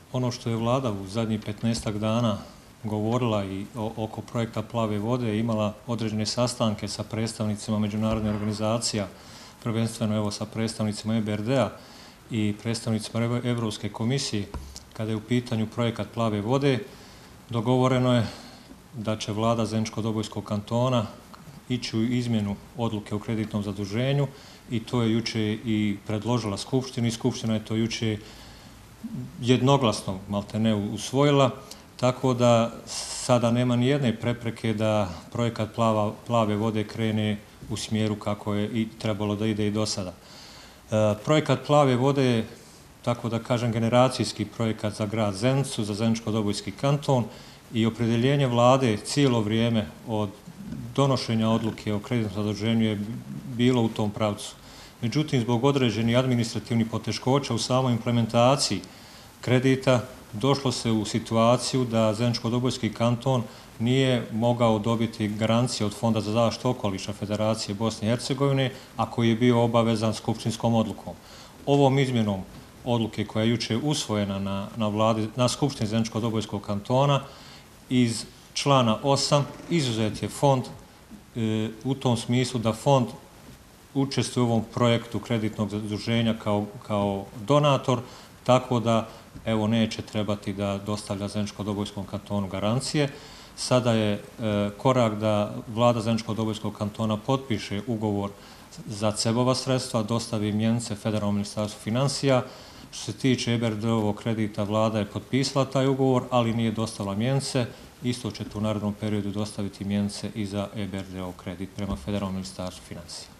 Ono što je vlada u zadnjih 15 dana govorila i oko projekta Plave vode, imala određene sastanke sa predstavnicima međunarodnih organizacija, prvenstveno sa predstavnicima EBRD-a i predstavnicima Europske komisije, kada je u pitanju projekat Plave vode, dogovoreno je da će vlada Zeničko-Dobojskog kantona ići u izmjenu odluke o kreditnom zaduženju i to je jučer i predložila Skupštini i Skupština je to jučer jednoglasno maltene usvojila, tako da sada nema ni jedne prepreke da projekat Plave vode krene u smjeru kako je i trebalo da ide i do sada. Projekat Plave vode je, tako da kažem, generacijski projekat za grad Zenicu, za Zeničko-Dobojski kanton i opredjeljenje vlade cijelo vrijeme od donošenja odluke o kreditnom zaduženju je bilo u tom pravcu. Međutim, zbog određenih administrativnih poteškoća u samoj implementaciji kredita došlo se u situaciju da Zeničko-Dobojski kanton nije mogao dobiti garancije od Fonda za zaštitu okoliša Federacije Bosne i Hercegovine, a koji je bio obavezan skupštinskom odlukom. Ovom izmjenom odluke koja je jučer usvojena na Skupštini Zeničko-Dobojskog kantona, iz člana 8 izuzet je fond u tom smislu da fond učestvuje u ovom projektu kreditnog zaduženja kao donator, tako da neće trebati da dostavlja Zeničko-Dobojskom kantonu garancije. Sada je korak da vlada Zeničko-Dobojskog kantona potpiše ugovor za CEB-ova sredstva, dostavi mjenice Federalnom ministarstvu financija. Što se tiče EBRD-ovog kredita, vlada je potpisala taj ugovor, ali nije dostavila mjenice. Isto će u narednom periodu dostaviti mjenice i za EBRD-ov kredit prema Federalnom ministarstvu financija.